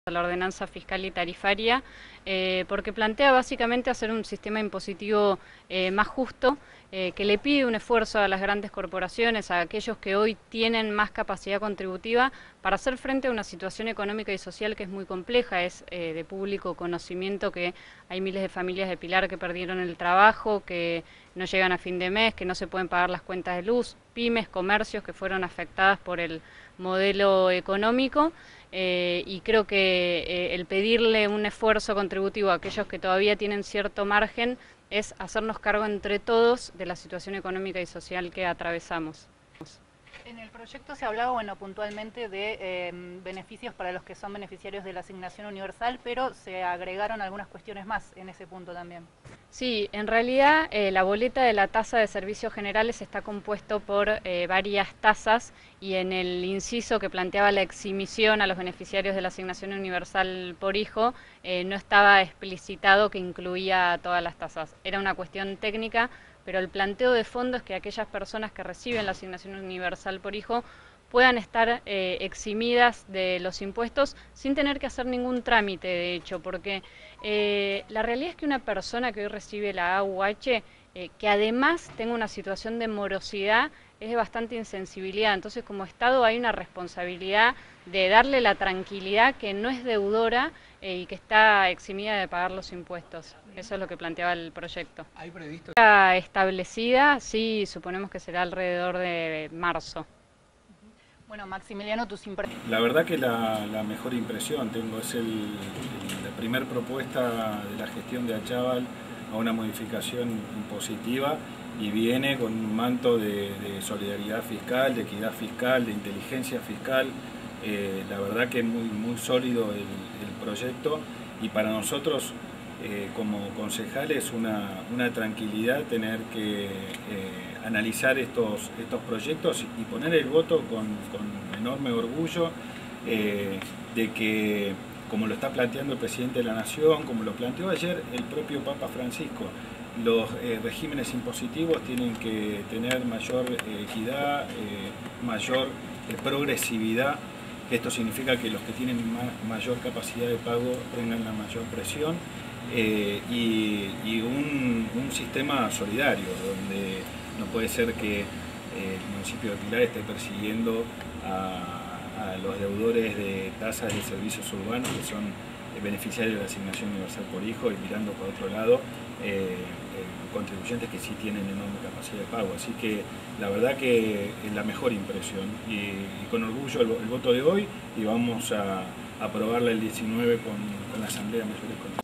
la ordenanza fiscal y tarifaria, porque plantea básicamente hacer un sistema impositivo más justo, que le pide un esfuerzo a las grandes corporaciones, a aquellos que hoy tienen más capacidad contributiva, para hacer frente a una situación económica y social que es muy compleja. Es de público conocimiento que hay miles de familias de Pilar que perdieron el trabajo, que no llegan a fin de mes, que no se pueden pagar las cuentas de luz, pymes, comercios que fueron afectadas por el modelo económico. Y creo que el pedirle un esfuerzo contributivo a aquellos que todavía tienen cierto margen es hacernos cargo entre todos de la situación económica y social que atravesamos. En el proyecto se hablaba, puntualmente de beneficios para los que son beneficiarios de la asignación universal, pero se agregaron algunas cuestiones más en ese punto también. Sí, en realidad la boleta de la tasa de servicios generales está compuesto por varias tasas, y en el inciso que planteaba la exhibición a los beneficiarios de la asignación universal por hijo no estaba explicitado que incluía todas las tasas. Era una cuestión técnica, pero el planteo de fondo es que aquellas personas que reciben la asignación universal por hijo puedan estar eximidas de los impuestos sin tener que hacer ningún trámite, de hecho, porque la realidad es que una persona que hoy recibe la AUH, que además tenga una situación de morosidad, es de bastante insensibilidad. Entonces, como Estado hay una responsabilidad de darle la tranquilidad que no es deudora y que está eximida de pagar los impuestos. Eso es lo que planteaba el proyecto. ¿Hay previsto? Está establecida, sí, suponemos que será alrededor de marzo. Bueno, Maximiliano, tus impresiones. La verdad que la mejor impresión tengo es la primera propuesta de la gestión de Achával a una modificación impositiva, y viene con un manto de solidaridad fiscal, de equidad fiscal, de inteligencia fiscal. La verdad que es muy sólido el proyecto, y para nosotros como concejales una tranquilidad tener que analizar estos proyectos y poner el voto con enorme orgullo de que, como lo está planteando el presidente de la Nación, como lo planteó ayer el propio Papa Francisco, los regímenes impositivos tienen que tener mayor equidad, mayor progresividad. Esto significa que los que tienen mayor capacidad de pago tengan la mayor presión, y un sistema solidario, donde no puede ser que el municipio de Pilar esté persiguiendo a los deudores de tasas de servicios urbanos, que son beneficiarios de la asignación universal por hijo, y mirando por otro lado contribuyentes que sí tienen enorme capacidad de pago. Así que la verdad que es la mejor impresión, y con orgullo el voto de hoy, y vamos a aprobarla el 19 con la Asamblea Mayor.